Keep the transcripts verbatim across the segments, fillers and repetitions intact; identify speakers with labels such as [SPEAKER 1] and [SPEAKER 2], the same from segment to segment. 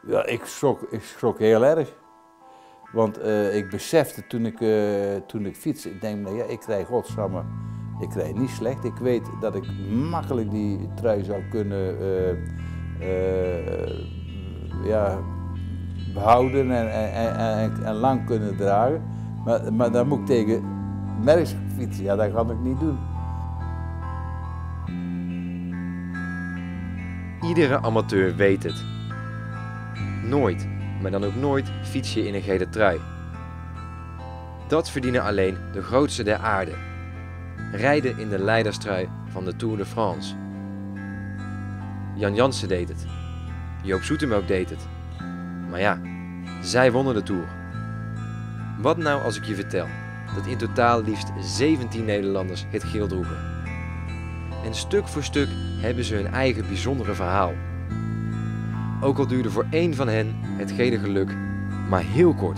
[SPEAKER 1] Ja, ik schrok, ik schrok heel erg. Want uh, ik besefte toen ik, uh, toen ik fietste, ik denk, nou ja, ik krijg godsamme, ik krijg niet slecht. Ik weet dat ik makkelijk die trui zou kunnen uh, uh, ja, behouden en, en, en, en lang kunnen dragen. Maar, maar dan moet ik tegen Merckx fietsen, ja, dat kan ik niet doen.
[SPEAKER 2] Iedere amateur weet het. Nooit, maar dan ook nooit, fiets je in een gele trui. Dat verdienen alleen de grootste der aarde. Rijden in de leiderstrui van de Tour de France. Jan Jansen deed het. Joop Zoetemelk deed het. Maar ja, zij wonnen de Tour. Wat nou als ik je vertel dat in totaal liefst zeventien Nederlanders het geel droegen. En stuk voor stuk hebben ze hun eigen bijzondere verhaal. Ook al duurde voor één van hen het gele geluk maar heel kort.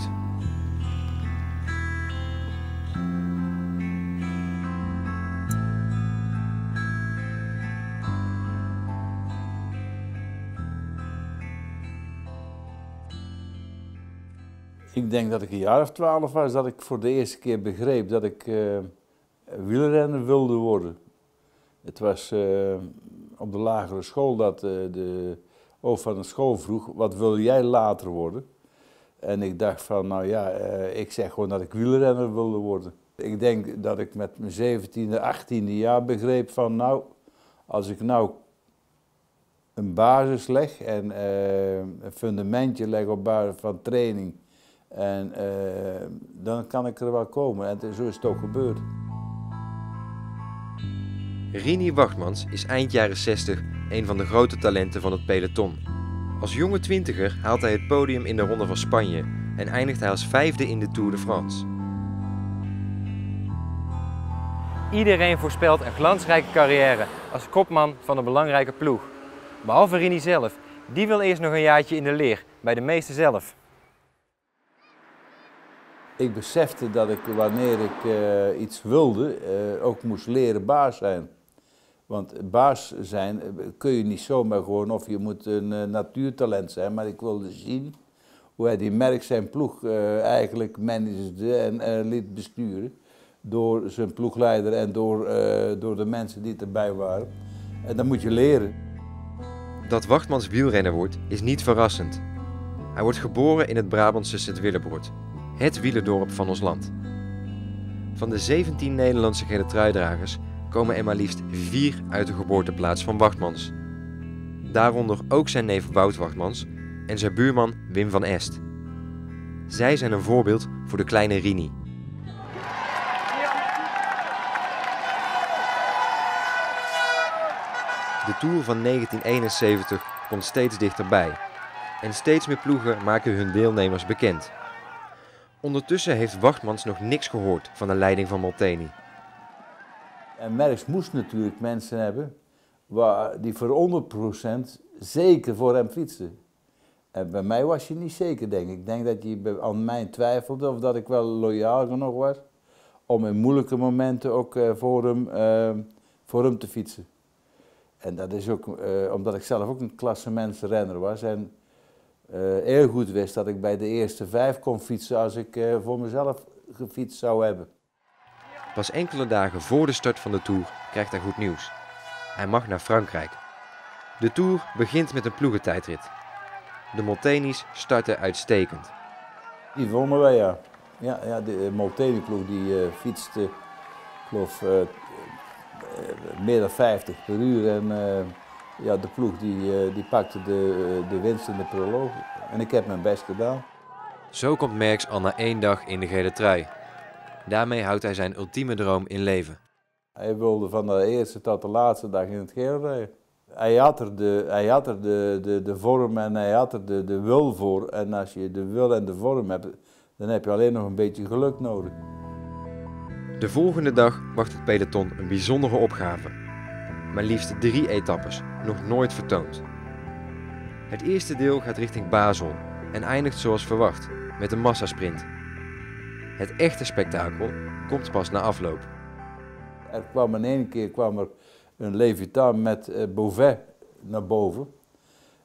[SPEAKER 1] Ik denk dat ik een jaar of twaalf was dat ik voor de eerste keer begreep dat ik uh, wielrenner wilde worden. Het was uh, op de lagere school dat uh, de hoofd van de school vroeg, wat wil jij later worden? En ik dacht van, nou ja, uh, ik zeg gewoon dat ik wielrenner wilde worden. Ik denk dat ik met mijn zeventiende, achttiende jaar begreep van, nou, als ik nou een basis leg en uh, een fundamentje leg op basis van training, en uh, dan kan ik er wel komen. En zo is het ook gebeurd.
[SPEAKER 2] Rini Wachtmans is eind jaren zestig een van de grote talenten van het peloton. Als jonge twintiger haalt hij het podium in de Ronde van Spanje en eindigt hij als vijfde in de Tour de France.
[SPEAKER 3] Iedereen voorspelt een glansrijke carrière als kopman van een belangrijke ploeg. Behalve Rini zelf, die wil eerst nog een jaartje in de leer, bij de meester zelf.
[SPEAKER 1] Ik besefte dat ik, wanneer ik uh, iets wilde, uh, ook moest leren baas zijn. Want baas zijn kun je niet zomaar gewoon, of je moet een uh, natuurtalent zijn, maar ik wilde zien hoe hij die Merckx zijn ploeg uh, eigenlijk managede en uh, liet besturen. Door zijn ploegleider en door, uh, door de mensen die erbij waren. En dat moet je leren.
[SPEAKER 2] Dat Wachtmans wielrenner wordt, is niet verrassend. Hij wordt geboren in het Brabantse Sint-Willebroord, het wielerdorp van ons land. Van de zeventien Nederlandse gele truidragers komen er maar liefst vier uit de geboorteplaats van Wachtmans. Daaronder ook zijn neef Wout Wachtmans en zijn buurman Wim van Est. Zij zijn een voorbeeld voor de kleine Rini. De Tour van negentien eenenzeventig komt steeds dichterbij en steeds meer ploegen maken hun deelnemers bekend. Ondertussen heeft Wachtmans nog niks gehoord van de leiding van Molteni.
[SPEAKER 1] En Merckx moest natuurlijk mensen hebben waar, die voor honderd procent zeker voor hem fietsen. En bij mij was je niet zeker, denk ik. Ik denk dat je aan mij twijfelde of dat ik wel loyaal genoeg was om in moeilijke momenten ook uh, voor, hem, uh, voor hem te fietsen. En dat is ook uh, omdat ik zelf ook een klassementsrenner was en uh, heel goed wist dat ik bij de eerste vijf kon fietsen als ik uh, voor mezelf gefietst zou hebben.
[SPEAKER 2] Pas enkele dagen voor de start van de Tour krijgt hij goed nieuws. Hij mag naar Frankrijk. De Tour begint met een ploegentijdrit. De Moltenis starten uitstekend.
[SPEAKER 1] Die wonnen wij, ja. Ja, ja de Molteni-ploeg die uh, fietste, ik geloof, uh, uh, meer dan vijftig per uur. En uh, ja, de ploeg die, uh, die pakte de, uh, de winst in de proloog. En ik heb mijn best gedaan.
[SPEAKER 2] Zo komt Merckx al na één dag in de gele trui. Daarmee houdt hij zijn ultieme droom in leven.
[SPEAKER 1] Hij wilde van de eerste tot de laatste dag in het geel rijden. Hij had er, de, hij had er de, de, de vorm en hij had er de, de wil voor. En als je de wil en de vorm hebt, dan heb je alleen nog een beetje geluk nodig.
[SPEAKER 2] De volgende dag wacht het peloton een bijzondere opgave. Maar liefst drie etappes, nog nooit vertoond. Het eerste deel gaat richting Basel en eindigt zoals verwacht, met een massasprint. Het echte spektakel komt pas na afloop.
[SPEAKER 1] Er kwam in één keer kwam er een Levitaan met uh, Beauvais naar boven.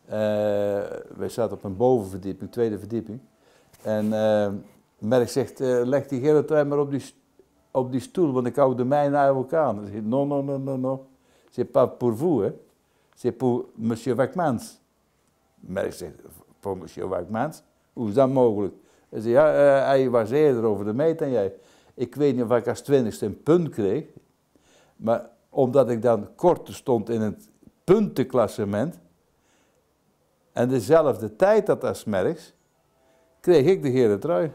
[SPEAKER 1] Uh, wij zaten op een bovenverdieping, tweede verdieping. En uh, Merckx zegt, uh, leg die gele trui maar op die, op die stoel, want ik hou de mijne uit elkaar. Dan zegt no, no, no, no, no. C'est pas pour vous, hè. C'est pour monsieur Wackmans. Merckx zegt, voor monsieur Wackmans? Hoe is dat mogelijk? Hij zegt, ja, uh, hij was eerder over de meet dan jij. Ik weet niet of ik als twintigste een punt kreeg, maar omdat ik dan korter stond in het puntenklassement en dezelfde tijd had als Merckx, kreeg ik de gele trui.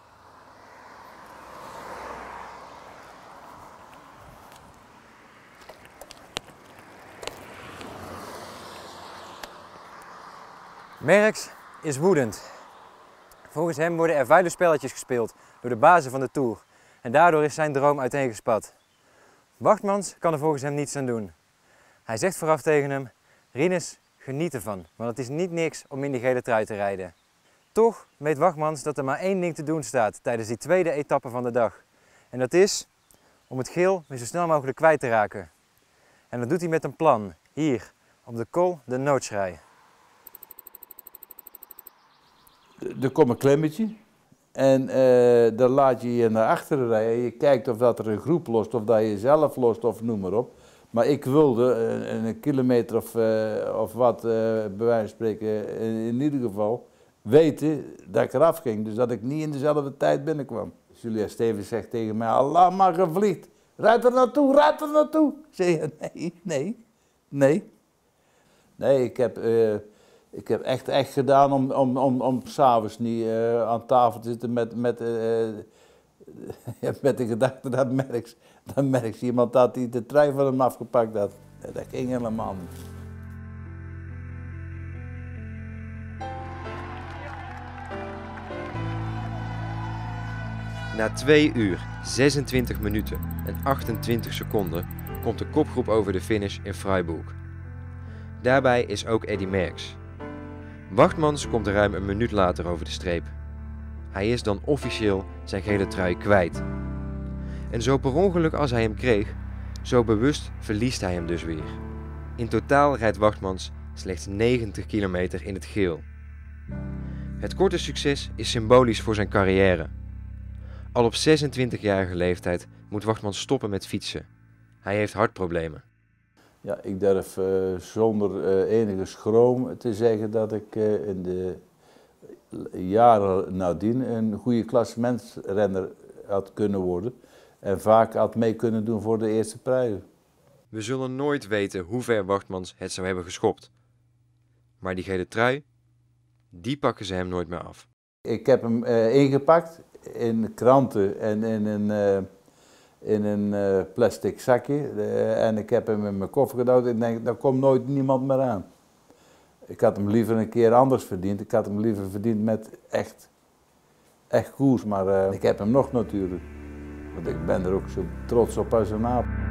[SPEAKER 3] Merckx is woedend. Volgens hem worden er vuile spelletjes gespeeld door de bazen van de Tour en daardoor is zijn droom uiteengespat. Wachtmans kan er volgens hem niets aan doen. Hij zegt vooraf tegen hem, Rinus, geniet ervan, want het is niet niks om in die gele trui te rijden. Toch weet Wachtmans dat er maar één ding te doen staat tijdens die tweede etappe van de dag. En dat is om het geel weer zo snel mogelijk kwijt te raken. En dat doet hij met een plan, hier, op de Col de Noodschrij.
[SPEAKER 1] Er komt een klemmetje en uh, dan laat je je naar achteren rijden. Je kijkt of dat er een groep lost of dat je zelf lost of noem maar op. Maar ik wilde een, een kilometer of, uh, of wat, uh, bij wijze van spreken, in, in ieder geval weten dat ik eraf ging. Dus dat ik niet in dezelfde tijd binnenkwam. Julia Stevens zegt tegen mij, Allah maar gevliegd. Rijd er naartoe, rijd er naartoe. Ik zeg, nee, nee, nee. Nee, ik heb... Uh, Ik heb echt, echt gedaan om, om, om, om s'avonds niet uh, aan tafel te zitten met, met, uh, met de gedachte dat Merckx, dat Merckx iemand had die de trui van hem afgepakt had. Dat ging helemaal niet.
[SPEAKER 2] Na twee uur, zesentwintig minuten en achtentwintig seconden komt de kopgroep over de finish in Freiburg. Daarbij is ook Eddy Merckx. Wachtmans komt er ruim een minuut later over de streep. Hij is dan officieel zijn gele trui kwijt. En zo per ongeluk als hij hem kreeg, zo bewust verliest hij hem dus weer. In totaal rijdt Wachtmans slechts negentig kilometer in het geel. Het korte succes is symbolisch voor zijn carrière. Al op zesentwintigjarige leeftijd moet Wachtmans stoppen met fietsen. Hij heeft hartproblemen.
[SPEAKER 1] Ja, ik durf uh, zonder uh, enige schroom te zeggen dat ik uh, in de jaren nadien een goede klassementsrenner had kunnen worden. En vaak had mee kunnen doen voor de eerste prijzen.
[SPEAKER 2] We zullen nooit weten hoe ver Wachtmans het zou hebben geschopt. Maar die gele trui, die pakken ze hem nooit meer af.
[SPEAKER 1] Ik heb hem uh, ingepakt in kranten en in een... Uh, in een uh, plastic zakje uh, en ik heb hem in mijn koffer gedaan. Ik denk, daar komt nooit niemand meer aan. Ik had hem liever een keer anders verdiend. Ik had hem liever verdiend met echt, echt koers, maar uh, ik heb hem nog natuurlijk. Want ik ben er ook zo trots op als een aap.